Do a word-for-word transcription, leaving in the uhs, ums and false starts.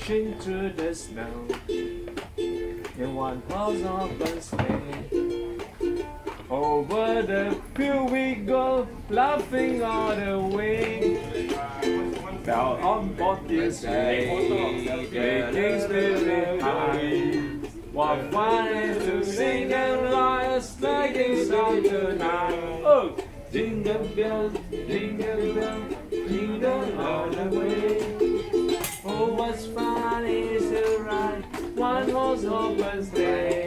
dashing through the snow. In one horse open sleigh, over the field we go, laughing all the way. Bell on board this sleigh, making spirit high. What fun it is to sing and ride a sleighing song tonight! Oh, jingle bells, jingle bells, jingle all the way. Oh, what's fun is to ride one horse open sleigh.